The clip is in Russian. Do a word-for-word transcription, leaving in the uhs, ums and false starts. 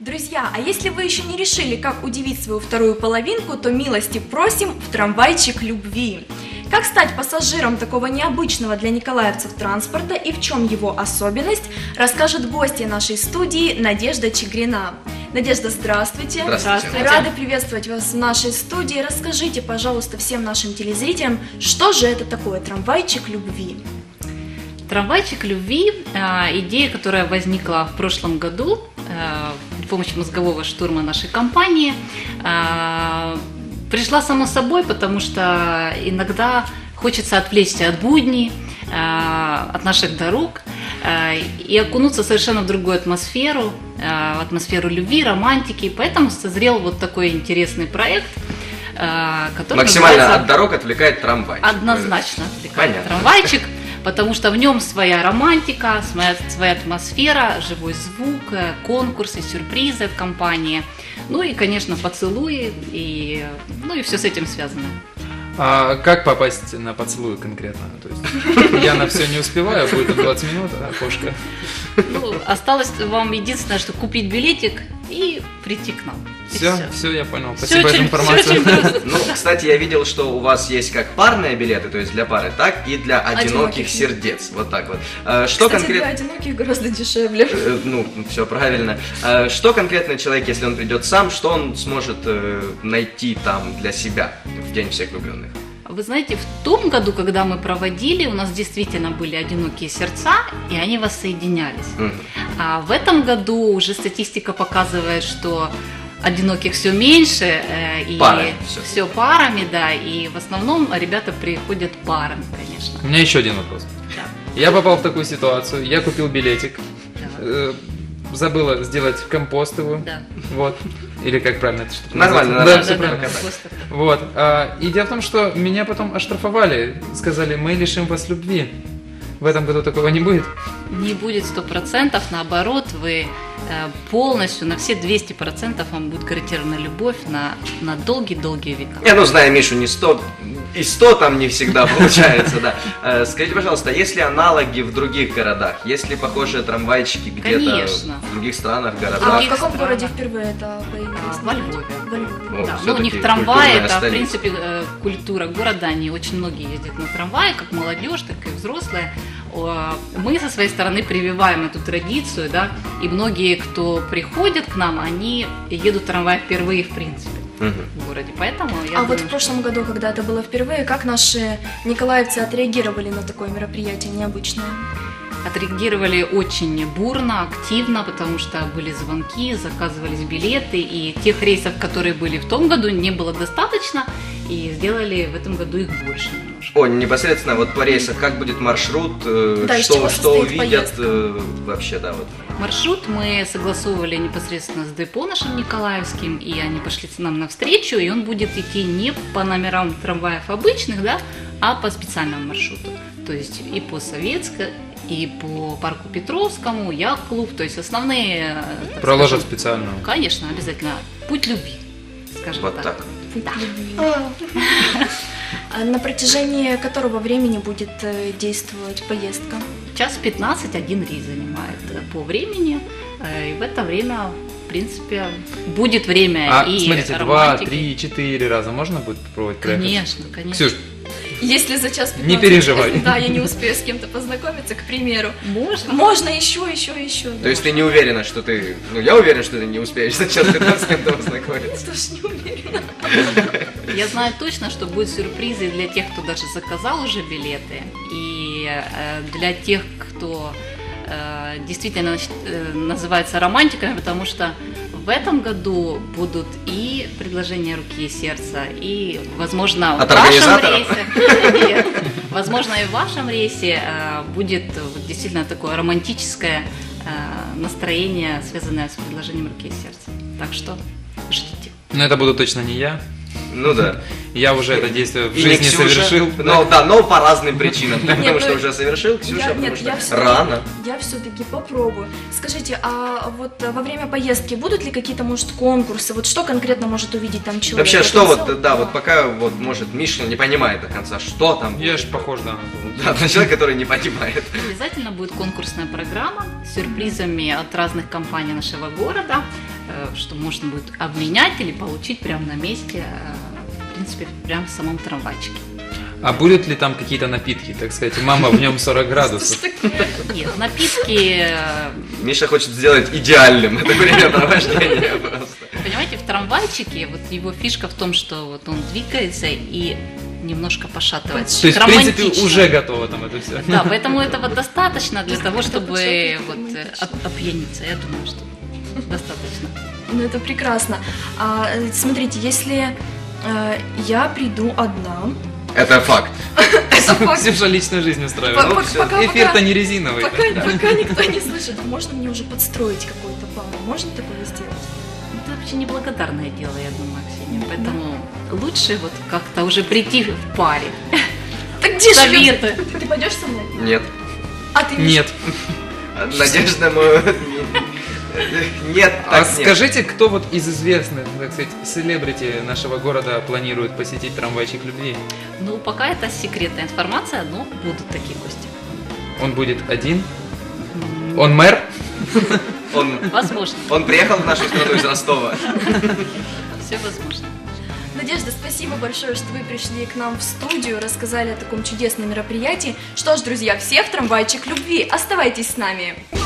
Друзья, а если вы еще не решили, как удивить свою вторую половинку, то милости просим в трамвайчик любви. Как стать пассажиром такого необычного для николаевцев транспорта и в чем его особенность, расскажет гостья нашей студии Надежда Чигрина. Надежда, здравствуйте. Здравствуйте. Рады приветствовать вас в нашей студии. Расскажите, пожалуйста, всем нашим телезрителям, что же это такое трамвайчик любви? Трамвайчик любви – идея, которая возникла в прошлом году при помощи мозгового штурма нашей компании. Пришла само собой, потому что иногда хочется отвлечься от будней, от наших дорог и окунуться совершенно в другую атмосферу, атмосферу любви, романтики. Поэтому созрел вот такой интересный проект, который максимально называется... от дорог отвлекает трамвайчик. Однозначно отвлекает Понятно. Трамвайчик, потому что в нем своя романтика, своя, своя атмосфера, живой звук, конкурсы, сюрпризы от компании. Ну и, конечно, поцелуи, и, ну и все с этим связано. А как попасть на поцелуй конкретно? То есть я на все не успеваю, будет двадцать минут, а окошко. Ну, осталось вам единственное, что купить билетик и прийти к нам. И Все, все, все, я понял. Все Спасибо за очень- информацию. все очень просто. Ну, кстати, я видел, что у вас есть как парные билеты, то есть для пары, так и для одиноких, Одиноких. сердец. Вот так вот. А, Что Кстати, для конкретно... одиноких гораздо дешевле. Э, Ну, все правильно. А, Что конкретно человек, если он придет сам, что он сможет э, найти там для себя в День всех влюбленных? Вы знаете, в том году, когда мы проводили, у нас действительно были одинокие сердца, и они воссоединялись. Мгм. А в этом году уже статистика показывает, что одиноких все меньше, э, и Пары всё. все парами, да, и в основном ребята приходят парами, конечно. У меня еще один вопрос. Да. Я попал в такую ситуацию, я купил билетик, Да. э, забыла сделать компост его, Да. вот, или как правильно это что-то Нормально, называется? нормально. Да, все Да, правильно. да. Просто. Вот, а, и дело в том, что меня потом оштрафовали, сказали, мы лишим вас любви. В этом году такого не будет. Не будет сто процентов, наоборот, вы э, полностью, на все двести процентов вам будет гарантирована любовь на, на долгие-долгие века. Я, ну, знаю Мишу, не сто, и сто там не всегда получается, да. Э, Скажите, пожалуйста, есть ли аналоги в других городах? Есть ли похожие трамвайчики где-то Конечно. в других странах, А городах? в других каком странах. городе впервые это появилось? А, во Львове. Во Львове. Вот, Да, ну, у всё-таки них трамваи, культурная это, в столица. принципе, э, культура города, они очень многие ездят на трамвае, как молодежь, так и взрослые. О, Мы со своей стороны прививаем эту традицию, да, и многие, кто приходит к нам, они едут в трамвае впервые, в принципе, Мгм. в городе. Поэтому я А думаю, вот в прошлом году, когда это было впервые, как наши николаевцы отреагировали на такое мероприятие необычное? отреагировали очень бурно, активно, потому что были звонки, заказывались билеты, и тех рейсов, которые были в том году, не было достаточно, и сделали в этом году их больше немножко. О, непосредственно вот по рейсам, как будет маршрут, э, Да, из что, чего что состоит увидят поездка? э, вообще, да, вот. Маршрут мы согласовывали непосредственно с депо нашим николаевским, и они пошли нам навстречу, и он будет идти не по номерам трамваев обычных, да, а по специальному маршруту. То есть и по Советской, и по парку Петровскому, яхт-клуб, то есть основные... э, так Проложат скажем, специально. Конечно, обязательно. Путь любви, скажем Вот так. так. Да. А на протяжении которого времени будет э, действовать поездка? Час пятнадцать один рейс занимает э, по времени, э, и в это время, в принципе, будет время А и смотрите, два, романтики. три, четыре раза можно будет попробовать проехать? Конечно, конечно. Ксюш, Если за час Не пятнадцать, переживай. Да, я не успею с кем-то познакомиться, к примеру. Можно. Можно еще, еще, еще. То есть ты не уверена, что ты... Ну, я уверен, что ты не успеешь за час пятнадцать с кем-то познакомиться. Я тоже не уверена. Я знаю точно, что будут сюрпризы для тех, кто даже заказал уже билеты, и э, для тех, кто э, действительно значит, э, называется романтиками, потому что в этом году будут и предложения руки и сердца, и, возможно, в От вашем организаторов? рейсе, нет, возможно, и в вашем рейсе э, будет вот действительно такое романтическое э, настроение, связанное с предложением руки и сердца. Так что ждите. ну это буду точно не я. Ну да. Я уже это действие в И не жизни Ксюша. совершил. Ну да, но по разным причинам. Ты Нет, потому что ну, уже совершил, Ксюша, Я- потому нет, я что все-таки, рано. я все-таки попробую. Скажите, а вот во время поездки будут ли какие-то, может, конкурсы? Вот что конкретно может увидеть там человек? Вообще, Вот что он вот, взял- да, вот пока, вот, может, Миша не понимает до конца, что там Я будет. ж похож, да, на того. Да, на человека, который не понимает. Обязательно будет конкурсная программа с сюрпризами от разных компаний нашего города. э, что можно будет обменять или получить прямо на месте, э, в принципе, прямо в самом трамвайчике. А будут ли там какие-то напитки, так сказать? Мама, в нем сорок градусов. Нет, напитки... э, Миша хочет сделать идеальным это времяпровождение просто. Понимаете, в трамвайчике вот его фишка в том, что вот он двигается и немножко пошатывается. То есть, в принципе, Романтично. уже готово там это все. Да, поэтому этого достаточно для того, чтобы вот э, оп- опьяниться. Я думаю, что достаточно. Ну, это прекрасно. А, э, смотрите, если э, я приду одна, Это факт. это факт. Ксюша личную жизнь По- устраивает. по- всё. пока- Эфир-то пока- не резиновый. Пока, пока никто не слышит, можно мне уже подстроить какую-то пару? Можно такое сделать? Это вообще неблагодарное дело, я думаю, Ксения. Поэтому лучше вот как-то уже прийти в паре. Так где же Советы. Ты, ты пойдешь со мной? Нет. А ты Миша? Нет. Надежда мою... Нет, А так нет. скажите, кто вот из известных, так сказать, селебрити нашего города планирует посетить трамвайчик любви? Ну, пока это секретная информация, но будут такие гости. Он будет один? Он мэр? Он, Возможно. он приехал в нашу страну из Ростова. Все возможно. Надежда, спасибо большое, что вы пришли к нам в студию, рассказали о таком чудесном мероприятии. Что ж, друзья, всех в трамвайчик любви. Оставайтесь с нами.